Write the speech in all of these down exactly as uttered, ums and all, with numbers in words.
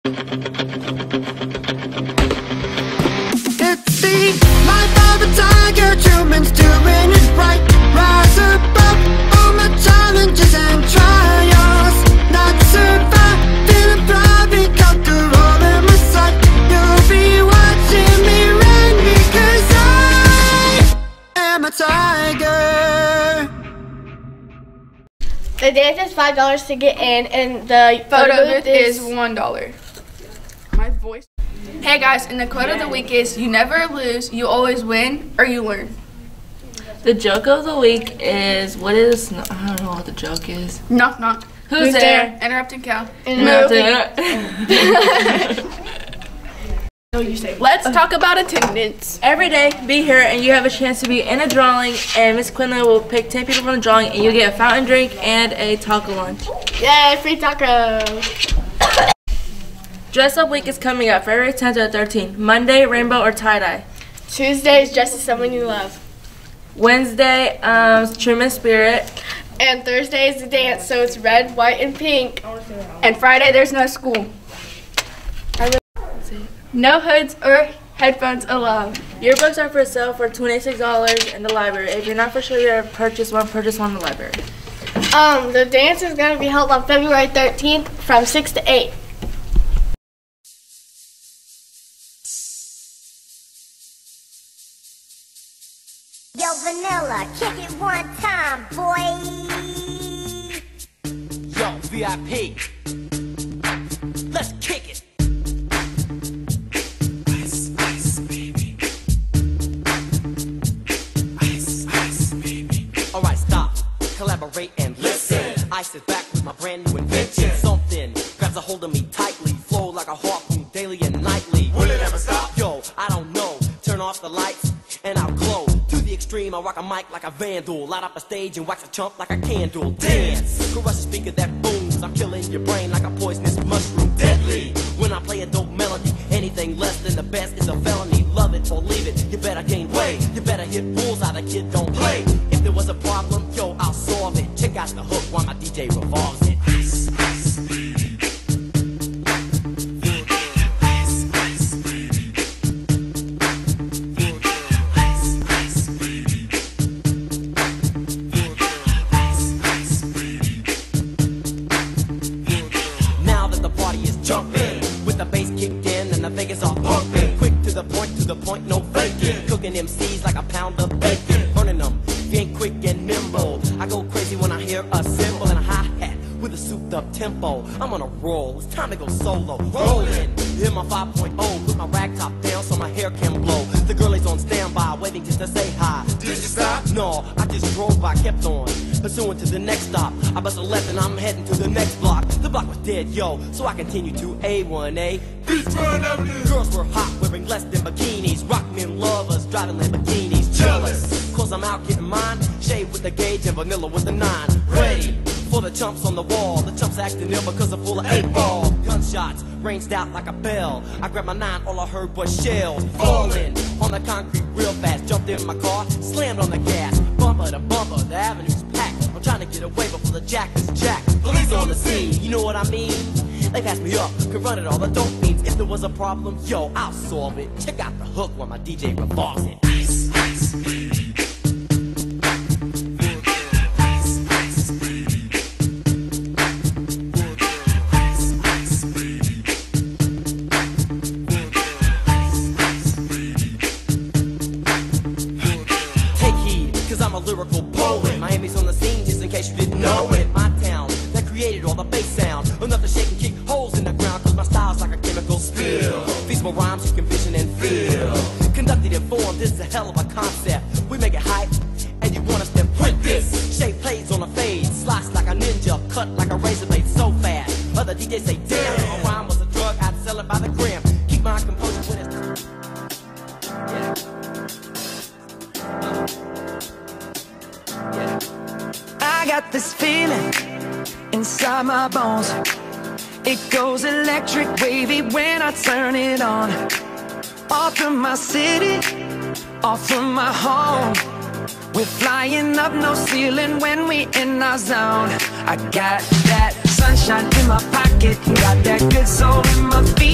It's the life of a tiger, humans doing it right. Rise above all my challenges and trials. Not survive, feel thrive, conquer all in my sight. You'll be watching me run because I am a tiger. The dance is five dollars to get in, and the Photo, photo booth booth is is one dollar. My voice. Hey guys, and the quote of the week is: you never lose, you always win, or you learn. The joke of the week is, what is, I don't know what the joke is. Knock knock. Who's, Who's there? there? Interrupting cow. Let's talk about attendance. Every day, be here and you have a chance to be in a drawing, and Miss Quinlan will pick ten people from the drawing, and you get a fountain drink and a taco lunch. Yay, free taco. Dress Up Week is coming up February tenth to thirteenth. Monday, rainbow or tie-dye. Tuesday is dress as someone you love. Wednesday, um, trim and spirit. And Thursday is the dance, so it's red, white, and pink. And Friday, there's no school. No hoods or headphones allowed. Yearbooks are for sale for twenty-six dollars in the library. If you're not for sure you purchase one, purchase one in the library. Um, the dance is going to be held on February thirteenth from six to eight. Yo, Vanilla, kick it one time, boy. Yo, V I P. Let's kick it. Ice, ice, baby. Ice, ice, baby. Alright, stop, collaborate and listen. Ice is back with my brand new invention. Something grabs a hold of me tightly, flow like a harpoon daily and nightly. Will it ever stop? Yo, I don't know. Turn off the lights and I'll glow. Extreme, I rock a mic like a vandal. Light up a stage and wax a chump like a candle. Dance, crush a speaker that booms. I'm killing your brain like a poisonous mushroom. Deadly, when I play a dope melody. Anything less than the best is a felony. Love it or leave it, you better gain weight. You better hit bullseye, the kid don't play. If there was a problem, yo, I'll solve it. Check out the hook while my D J revolves it. Ice, ice, baby. Jumping with the bass kicked in and the Vegas all pumping. Quick to the point, to the point, no faking. Cooking M Cs like a pound of bacon. Burning them, being quick and nimble. I go crazy when I hear a cymbal and a hi-hat with a souped up tempo. I'm on a roll, it's time to go solo. Rolling, hit my five point oh, put my rag top down so my hair can blow. The girl is on standby, waiting just to say hi. Did you stop? No, I just drove by, kept on. Pursuing to the next stop, I bust a left and I'm heading to the next block. The block was dead, yo, so I continue to A one A. Beachfront Avenue. Girls were hot, wearing less than bikinis. Rock men lovers, driving Lamborghinis. Jealous, cause I'm out getting mine. Shade with the gauge and vanilla with the nine. Ready for the chumps on the wall. The chumps acting ill because they're full of eight ball. Gunshots ranged out like a bell. I grabbed my nine, all I heard was shells falling on the concrete real fast. Jumped in my car, slammed on the gas. Bumper to bumper, the avenue's packed. I'm trying to get away before the jack is jacked. Police on the scene, you know what I mean? They pass me up, could run it all, the dope fiends. If there was a problem, yo, I'll solve it. Check out the hook while my D J revolves it. Ice, ice, baby. I'm a lyrical poet. Miami's on the scene, just in case you didn't know it. My town, that created all the bass sound. Enough to shake and kick holes in the ground, cause my style's like a chemical spill. Feasible rhymes you can vision and feel. Conducted in form, this is a hell of a concept. We make it hype, and you want us to print this. Shape plays on a fade, slice like a ninja, cut like a razor blade so fast. Other D Js say, damn, a rhyme was a drug, I'd sell it by the gram. Keep my composure when it's yeah. I got this feeling inside my bones. It goes electric wavy when I turn it on. Off from my city, off from my home. We're flying up, no ceiling when we in our zone. I got that sunshine in my pocket, got that good soul in my feet.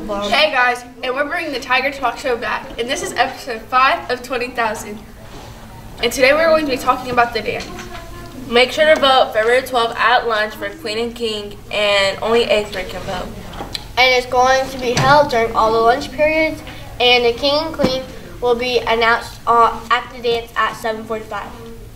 bomb. Hey guys, and we're bringing the Tiger Talk Show back, and this is episode five of twenty thousand. And today we're going to be talking about the dance. Make sure to vote February twelfth at lunch for Queen and King, and only eighth grade can vote. And it's going to be held during all the lunch periods, and the king and queen will be announced uh, at the dance at seven forty-five.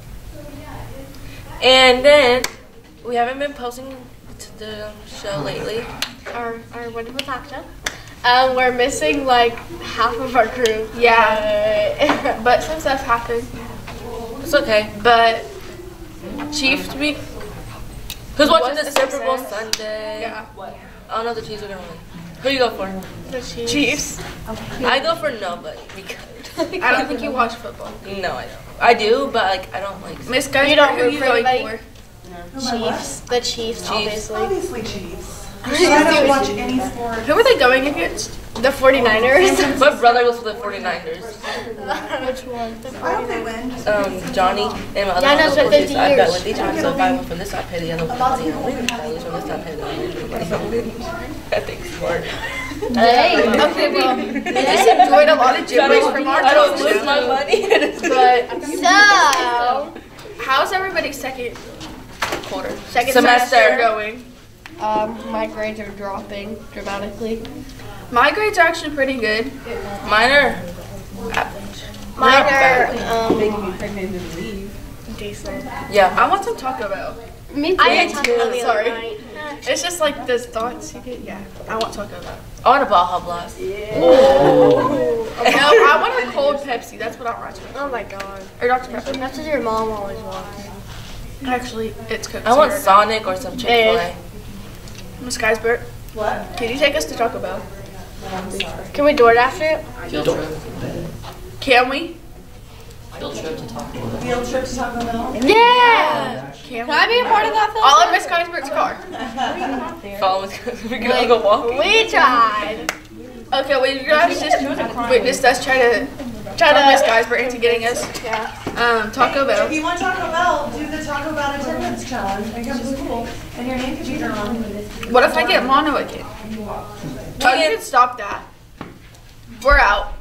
And then, we haven't been posting to the show lately. Our, our wonderful talk show. Um, we're missing like half of our crew. Yeah, but some stuff happened. It's okay. But Chiefs week. Who's watching What's the the Super Bowl success? Sunday? Yeah. I don't know if the Chiefs are gonna win. Who you go for? The Chiefs. Chiefs. I go for nobody because I don't think you watch football. no, I don't. I do, but like I don't like. Miss Guys, You don't who are root you for going anybody? for? Chiefs. The Chiefs, Chiefs. obviously. Obviously Chiefs. I don't watch any sport. Who are they going against? The forty-niners. My brother goes for the forty-niners. Which one? I hope they win. Um, Johnny and my other Yeah, I know, uncle it's been fifty I bet years. with each other. So if I win from this side, pay the other one money. I'll win. If I lose from this side, pay the other one money. I think smart. Hey. Okay, well, we just enjoyed a lot of gibberish from our I don't talk lose show. my money. But So, how's everybody's second quarter, second Semester. semester going? um, my grades are dropping dramatically. My grades are actually pretty good. Mine are. Mine are um, Decent. Yeah. I want some Taco Bell. Me too. I had Taco Bell the other Sorry. night. It's just like those thoughts you get. Yeah, I want Taco Bell. I want a Baja Blast. No, I want a cold Pepsi. That's what I'm watching. Oh my god. Or Doctor Pepper. That's what your mom always wants. Actually, it's Coke. I want Zero. Sonic or some Chick-fil-A. Miss Geisbert, What? can you take us to Taco Bell? Can we DoorDash it? Field trip. Can we? Field trip to Taco Bell. Field trip to Taco Bell? Yeah. Can, Can I be a part of that? All in Miss Geisbert's car. Follow us. We're gonna go walk. We tried. Okay, well, you guys just witnessed us try to try to Miss Geisbert into getting us Yeah. um, Taco If Bell. you want Taco Bell, do the Taco Bell attendance challenge and come to school. And your name could be drawn. What if I get mono again? Oh, you can stop that. We're out.